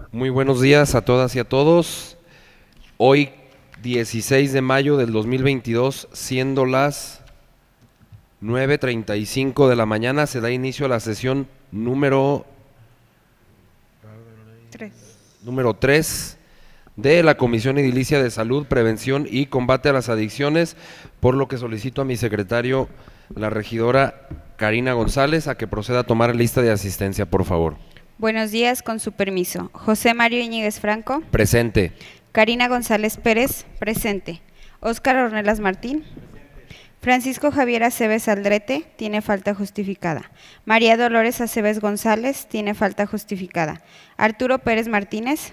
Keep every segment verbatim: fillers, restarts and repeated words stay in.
Muy buenos días a todas y a todos. Hoy, dieciséis de mayo del dos mil veintidós, siendo las nueve treinta y cinco de la mañana, se da inicio a la sesión número Tres. número tres de la Comisión Edilicia de Salud, Prevención y Combate a las Adicciones, por lo que solicito a mi secretario, la regidora Karina González, a que proceda a tomar lista de asistencia, por favor. Buenos días, con su permiso. José Mario Íñiguez Franco. Presente. Karina González Pérez, presente. Óscar Ornelas Martín. Francisco Javier Aceves Aldrete, tiene falta justificada. María Dolores Aceves González, tiene falta justificada. Arturo Pérez Martínez.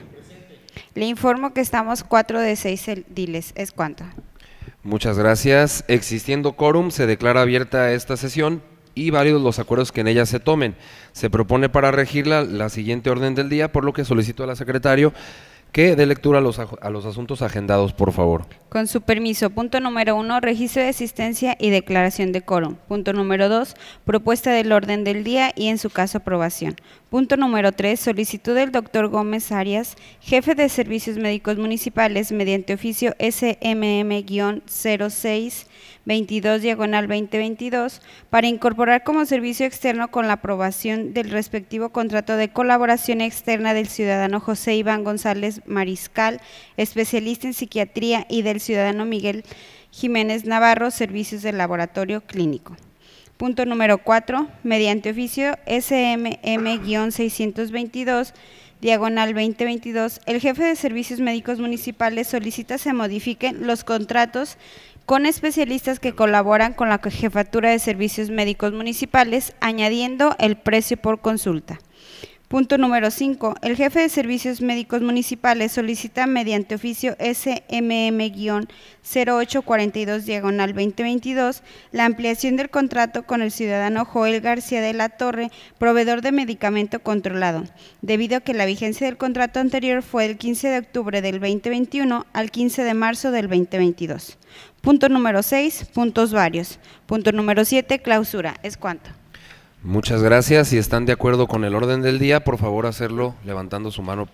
Le informo que estamos cuatro de seis ediles. ¿Es cuánto? Muchas gracias. Existiendo quórum, se declara abierta esta sesión y válidos los acuerdos que en ella se tomen. Se propone para regirla la siguiente orden del día, por lo que solicito al secretario que dé lectura a los, a los asuntos agendados, por favor. Con su permiso, punto número uno, registro de asistencia y declaración de quórum. Punto número dos, propuesta del orden del día y en su caso aprobación. Punto número tres, solicitud del doctor Gómez Arias, jefe de Servicios Médicos Municipales, mediante oficio S M M cero seis veintidós diagonal veinte veintidós, para incorporar como servicio externo con la aprobación del respectivo contrato de colaboración externa del ciudadano José Iván González Mariscal, especialista en psiquiatría, y del ciudadano Miguel Jiménez Navarro, servicios de laboratorio clínico. Punto número cuatro, mediante oficio S M M seiscientos veintidós diagonal veinte veintidós, el jefe de Servicios Médicos Municipales solicita se modifiquen los contratos con especialistas que colaboran con la Jefatura de Servicios Médicos Municipales, añadiendo el precio por consulta. Punto número cinco. El jefe de Servicios Médicos Municipales solicita mediante oficio S M M cero ocho cuarenta y dos diagonal veinte veintidós la ampliación del contrato con el ciudadano Joel García de la Torre, proveedor de medicamento controlado, debido a que la vigencia del contrato anterior fue del quince de octubre del veinte veintiuno al quince de marzo del veinte veintidós. Punto número seis. Puntos varios. Punto número siete. Clausura. ¿Es cuánto? Muchas gracias. Si están de acuerdo con el orden del día, por favor hacerlo levantando su mano.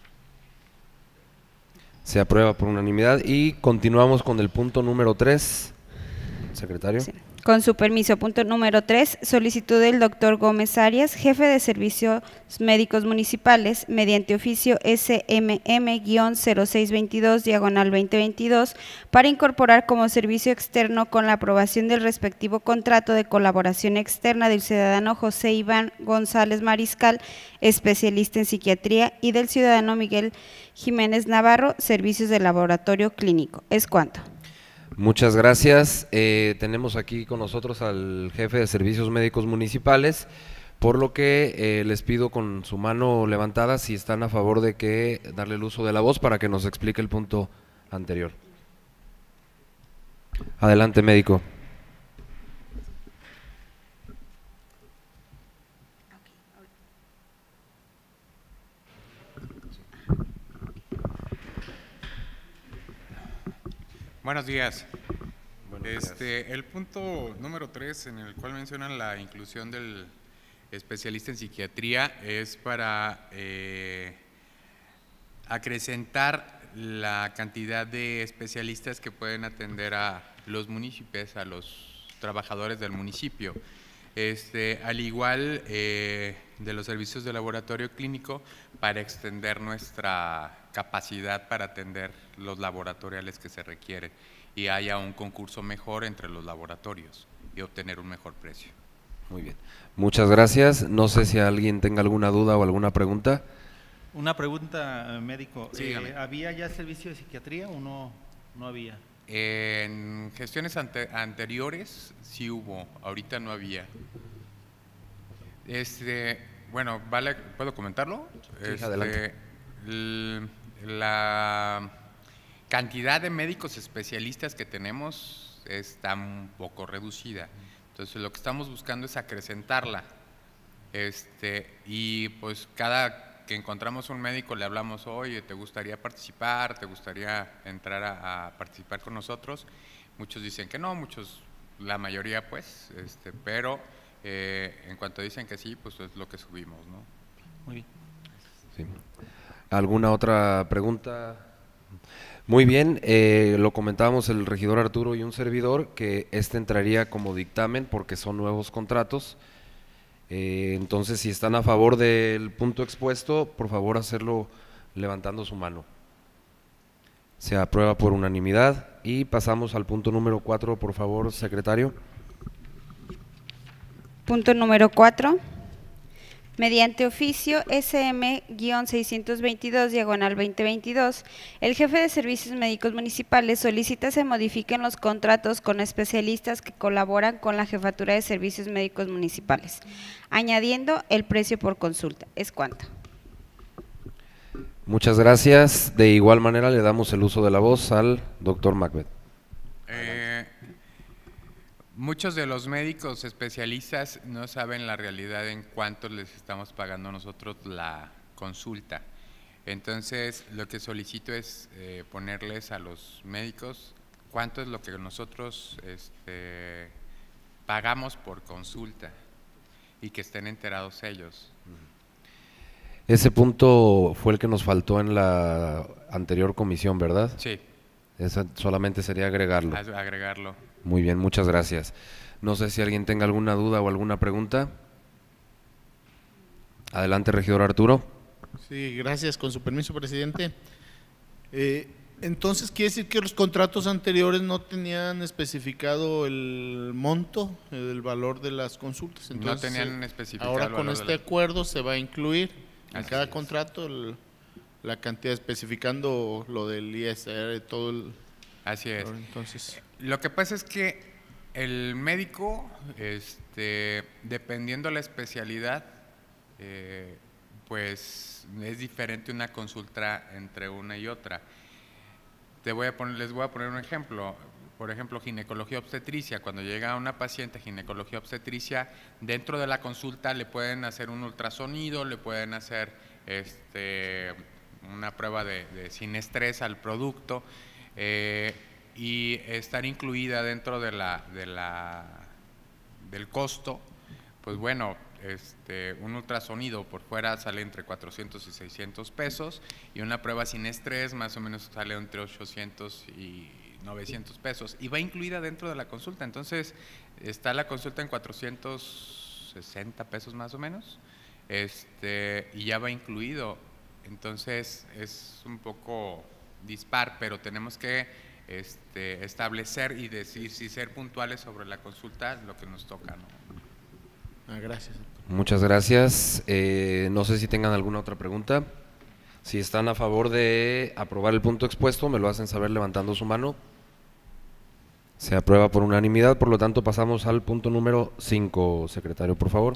Se aprueba por unanimidad y continuamos con el punto número tres. Secretario. Sí. Con su permiso, punto número tres, solicitud del doctor Gómez Arias, jefe de Servicios Médicos Municipales, mediante oficio S M M cero seis veintidós diagonal veinte veintidós, para incorporar como servicio externo con la aprobación del respectivo contrato de colaboración externa del ciudadano José Iván González Mariscal, especialista en psiquiatría, y del ciudadano Miguel Jiménez Navarro, servicios de laboratorio clínico. ¿Es cuánto? Muchas gracias. Eh, tenemos aquí con nosotros al jefe de Servicios Médicos Municipales, por lo que eh, les pido con su mano levantada si están a favor de que darle el uso de la voz para que nos explique el punto anterior. Adelante, médico. Buenos días. Buenos este, días. El punto número tres, en el cual mencionan la inclusión del especialista en psiquiatría, es para eh, acrecentar la cantidad de especialistas que pueden atender a los municipios, a los trabajadores del municipio. Este, al igual eh, de los servicios de laboratorio clínico, para extender nuestra capacidad para atender los laboratoriales que se requieren y haya un concurso mejor entre los laboratorios y obtener un mejor precio. Muy bien. Muchas gracias. No sé si alguien tenga alguna duda o alguna pregunta. Una pregunta, médico. Sí, eh, ¿Había ya servicio de psiquiatría o no, no había? En gestiones ante, anteriores sí hubo, ahorita no había. Este, bueno, vale, ¿puedo comentarlo? Sí, este, adelante. el, la cantidad de médicos especialistas que tenemos está un poco reducida, entonces lo que estamos buscando es acrecentarla, este, y pues cada que encontramos un médico le hablamos, oye, ¿te gustaría participar? ¿Te gustaría entrar a, a participar con nosotros? Muchos dicen que no, muchos, la mayoría pues, este, pero eh, en cuanto dicen que sí, pues es lo que subimos, ¿no? Muy bien. Sí. ¿Alguna otra pregunta? Muy bien, eh, lo comentábamos el regidor Arturo y un servidor, que este entraría como dictamen porque son nuevos contratos. Eh, entonces, si están a favor del punto expuesto, por favor hacerlo levantando su mano. Se aprueba por unanimidad y pasamos al punto número cuatro, por favor, secretario. Punto número cuatro. Mediante oficio S M seiscientos veintidós, diagonal veinte veintidós, el jefe de servicios médicos municipales solicita se modifiquen los contratos con especialistas que colaboran con la Jefatura de Servicios Médicos Municipales, añadiendo el precio por consulta. ¿Es cuánto? Muchas gracias. De igual manera le damos el uso de la voz al doctor Macbeth. Eh, muchos de los médicos especialistas no saben la realidad en cuánto les estamos pagando nosotros la consulta. Entonces, lo que solicito es eh, ponerles a los médicos cuánto es lo que nosotros este, pagamos por consulta y que estén enterados ellos. Ese punto fue el que nos faltó en la anterior comisión, ¿verdad? Sí. Eso solamente sería agregarlo. Agregarlo. Muy bien, muchas gracias. No sé si alguien tenga alguna duda o alguna pregunta. Adelante, regidor Arturo. Sí, gracias. Con su permiso, presidente. Eh, entonces, ¿quiere decir que los contratos anteriores no tenían especificado el monto, el valor de las consultas? Entonces, no tenían especificado. Ahora el con valor este de la... acuerdo se va a incluir en Así cada es. contrato el, la cantidad, especificando lo del I S R, todo el… Así es. Entonces, Lo que pasa es que el médico, este, dependiendo la especialidad, eh, pues es diferente una consulta entre una y otra. Te voy a poner, les voy a poner un ejemplo. Por ejemplo, ginecología obstetricia. Cuando llega una paciente ginecología obstetricia, dentro de la consulta le pueden hacer un ultrasonido, le pueden hacer este, una prueba de, de sin estrés al producto. Eh, y estar incluida dentro de la, de la, del costo, pues bueno, este, un ultrasonido por fuera sale entre cuatrocientos y seiscientos pesos y una prueba sin estrés más o menos sale entre ochocientos y novecientos pesos y va incluida dentro de la consulta. Entonces está la consulta en cuatrocientos sesenta pesos más o menos, este, y ya va incluido. Entonces es un poco dispar, pero tenemos que Este, establecer y decir si ser puntuales sobre la consulta, lo que nos toca, ¿no? ah, gracias. Muchas gracias. Eh, no sé si tengan alguna otra pregunta. Si están a favor de aprobar el punto expuesto, me lo hacen saber levantando su mano. Se aprueba por unanimidad, por lo tanto pasamos al punto número cinco, secretario, por favor.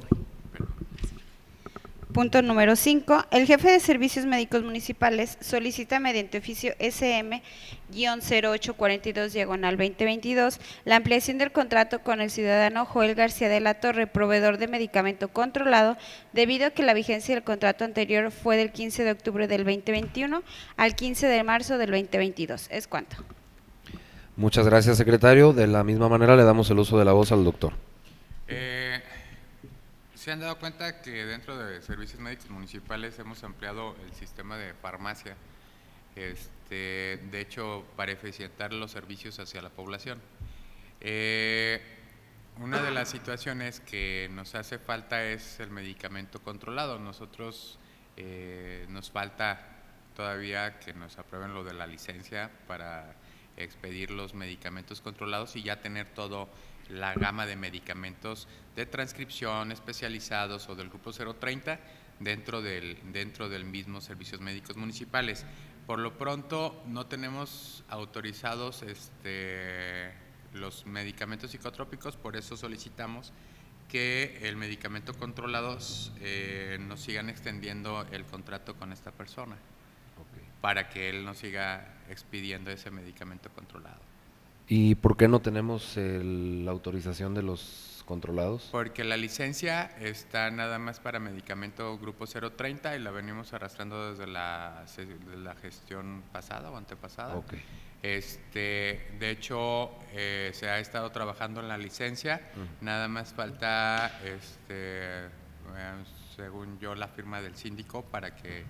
Punto número cinco. El jefe de Servicios Médicos Municipales solicita mediante oficio S M cero ocho cuarenta y dos, diagonal veinte veintidós, la ampliación del contrato con el ciudadano Joel García de la Torre, proveedor de medicamento controlado, debido a que la vigencia del contrato anterior fue del quince de octubre del veinte veintiuno al quince de marzo del veinte veintidós. ¿Es cuánto? Muchas gracias, secretario. De la misma manera le damos el uso de la voz al doctor. Eh, ¿Se han dado cuenta que dentro de servicios médicos municipales hemos ampliado el sistema de farmacia? Este, de hecho, para eficientar los servicios hacia la población. Eh, una de las situaciones que nos hace falta es el medicamento controlado. Nosotros eh, nos falta todavía que nos aprueben lo de la licencia para expedir los medicamentos controlados y ya tener todo la gama de medicamentos de transcripción especializados o del grupo cero treinta dentro del, dentro del mismo servicios médicos municipales. Por lo pronto no tenemos autorizados este, los medicamentos psicotrópicos, por eso solicitamos que el medicamento controlado eh, nos sigan extendiendo el contrato con esta persona, okay, para que él nos siga expidiendo ese medicamento controlado. ¿Y por qué no tenemos el, la autorización de los controlados? Porque la licencia está nada más para medicamento grupo cero treinta y la venimos arrastrando desde la, desde la gestión pasada o antepasada. Okay. Este, de hecho, eh, se ha estado trabajando en la licencia, uh-huh. Nada más falta, este, eh, según yo, la firma del síndico para que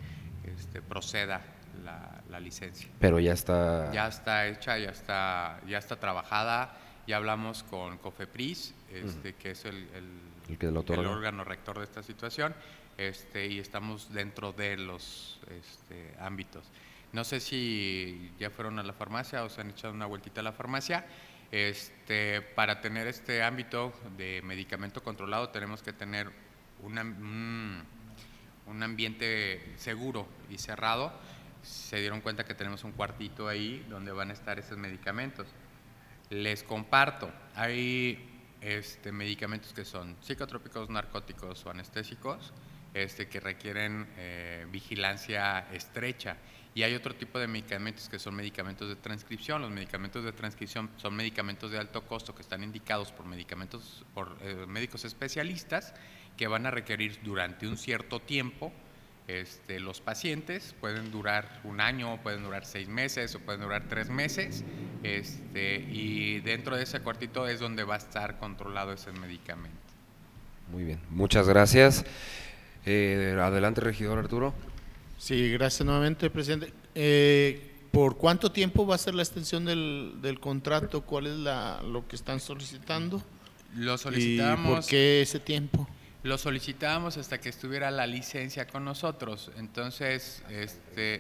este, proceda la, la licencia. Pero ya está… Ya está hecha, ya está, ya está trabajada, ya hablamos con COFEPRIS, este, uh-huh. que es el, el, el, que el órgano rector de esta situación, este, y estamos dentro de los este, ámbitos. No sé si ya fueron a la farmacia o se han echado una vueltita a la farmacia. Este, para tener este ámbito de medicamento controlado tenemos que tener una, un, un ambiente seguro y cerrado. Se dieron cuenta que tenemos un cuartito ahí donde van a estar esos medicamentos. Les comparto, hay este, medicamentos que son psicotrópicos, narcóticos o anestésicos este, que requieren eh, vigilancia estrecha. Y hay otro tipo de medicamentos que son medicamentos de transcripción. Los medicamentos de transcripción son medicamentos de alto costo que están indicados por medicamentos por eh, médicos especialistas que van a requerir durante un cierto tiempo. Este, los pacientes pueden durar un año, pueden durar seis meses o pueden durar tres meses. Este, y dentro de ese cuartito es donde va a estar controlado ese medicamento. Muy bien, muchas gracias. Eh, adelante, regidor Arturo. Sí, gracias nuevamente, presidente. Eh, ¿Por cuánto tiempo va a ser la extensión del, del contrato? ¿Cuál es la, lo que están solicitando? Lo solicitamos. ¿Y por qué ese tiempo? Lo solicitábamos hasta que estuviera la licencia con nosotros. Entonces, este,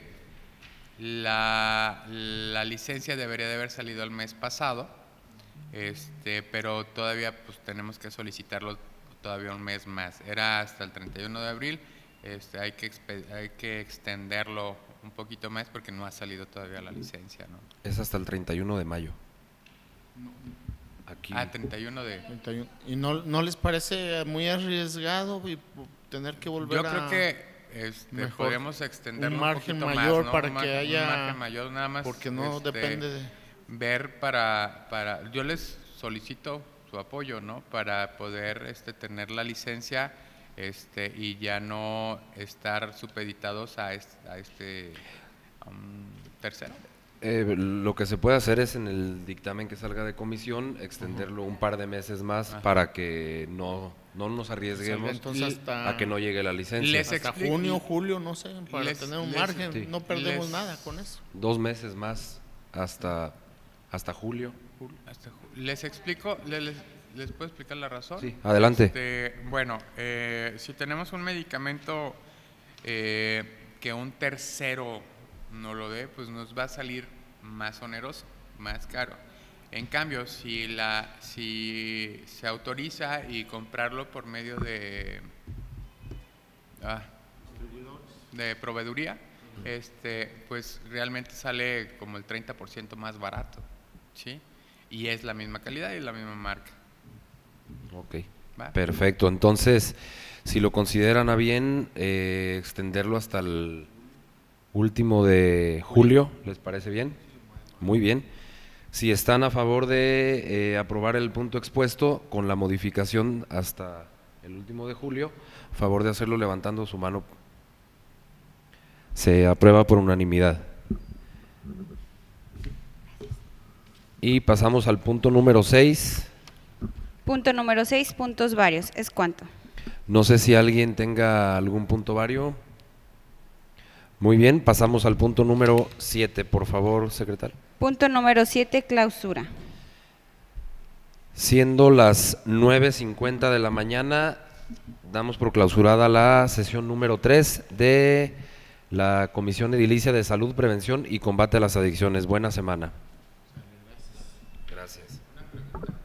la, la licencia debería de haber salido el mes pasado, este, pero todavía pues tenemos que solicitarlo todavía un mes más. Era hasta el treinta y uno de abril. Este, hay que hay que extenderlo un poquito más porque no ha salido todavía la licencia, ¿no? Es hasta el treinta y uno de mayo. Aquí. Ah, treinta y uno de… treinta y uno. ¿Y no, no les parece muy arriesgado y tener que volver Yo a… creo que este, podemos extenderlo un margen un mayor más, ¿no? para un que margen, haya… un margen mayor nada más. Porque no este, depende de… Ver para, para… Yo les solicito su apoyo, ¿no? Para poder este, tener la licencia… Este, y ya no estar supeditados a este, a este a un tercero. Eh, lo que se puede hacer es en el dictamen que salga de comisión extenderlo uh-huh. un par de meses más uh-huh. para que no, no nos arriesguemos entonces hasta, a que no llegue la licencia. Les hasta junio, julio, no sé, para les, tener un les, margen, sí. no perdemos les, nada con eso. Dos meses más hasta, hasta julio. Hasta, les explico, les, ¿les puedo explicar la razón? Sí, adelante. Este, bueno, eh, si tenemos un medicamento eh, que un tercero no lo dé, pues nos va a salir más oneroso, más caro. En cambio, si, la, si se autoriza y comprarlo por medio de, ah, de proveeduría, este, pues realmente sale como el treinta por ciento más barato, ¿sí? Y es la misma calidad y la misma marca. Ok, ¿va? Perfecto. Entonces, si lo consideran a bien, eh, extenderlo hasta el último de julio, ¿les parece bien? Muy bien. Si están a favor de eh, aprobar el punto expuesto con la modificación hasta el último de julio, a favor de hacerlo levantando su mano. Se aprueba por unanimidad. Y pasamos al punto número seis. Punto número seis, puntos varios. ¿Es cuánto? No sé si alguien tenga algún punto vario. Muy bien, pasamos al punto número siete, por favor, secretario. Punto número siete, clausura. Siendo las nueve cincuenta de la mañana, damos por clausurada la sesión número tres de la Comisión Edilicia de Salud, Prevención y Combate a las Adicciones. Buena semana. Gracias.